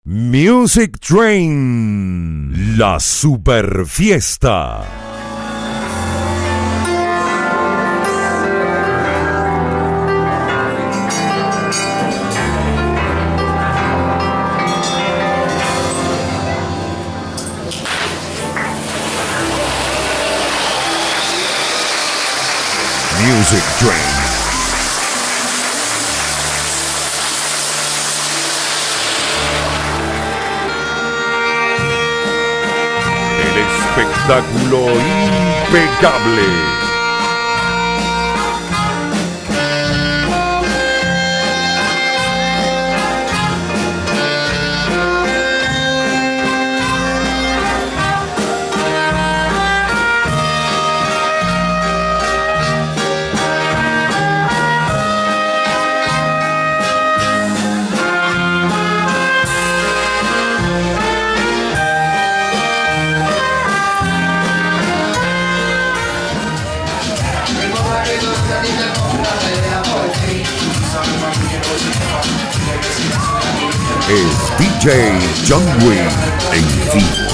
Music Train, la super fiesta. Music Train. El espectáculo impecable. Es DJ John Wayne en vivo.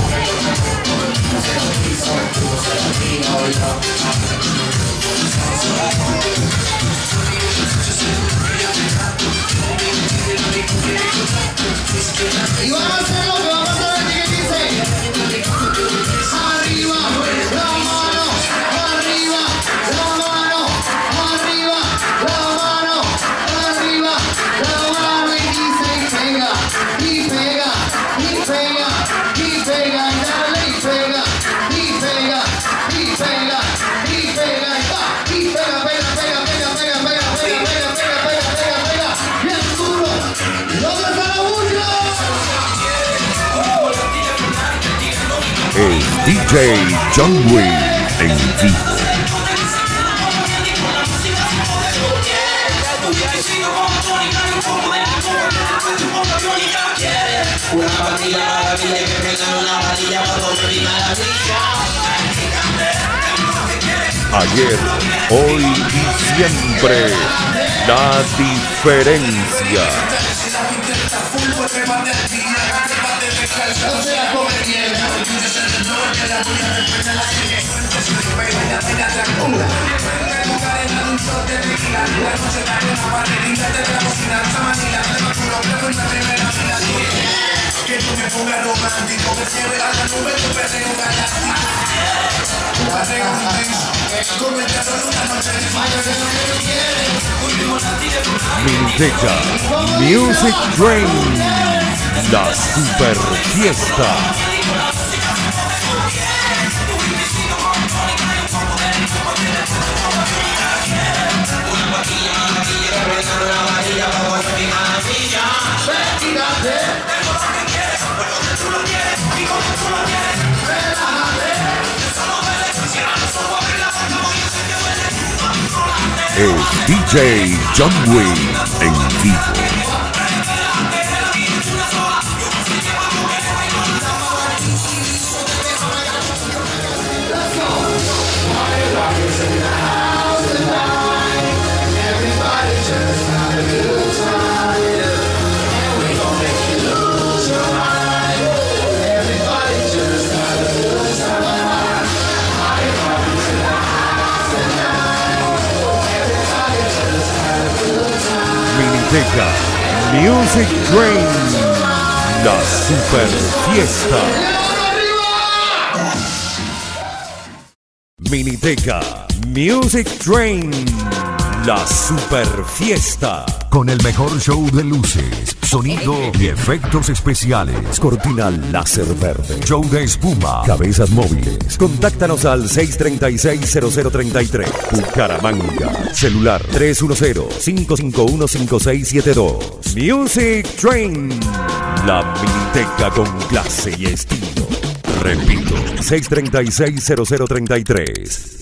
Y vamos a hacer lo que vamos a ver que dice. Arriba, la mano, arriba, la mano, arriba, la mano, arriba, la mano y dice y pega, y pega, y pega, y pega, y dale y pega, y pega, y pega, y pega, y pega, pega, pega, pega, pega, pega, pega, pega, pega, pega, pega, pega, bien duro. ¿Dónde está la bulla? Es DJ John Wayne en vivo. Ayer, hoy y siempre, la diferencia. Miniteca Music Train, la super fiesta. Es DJ John Wayne en vivo. Miniteca Music Train, la super fiesta. Miniteca Music Train, la super fiesta. Con el mejor show de luces, sonido y efectos especiales. Cortina láser verde, show de espuma, cabezas móviles. Contáctanos al 636-0033. Bucaramanga. Celular 310-551-5672. Music Train, la miniteca con clase y estilo. Repito, 636-0033.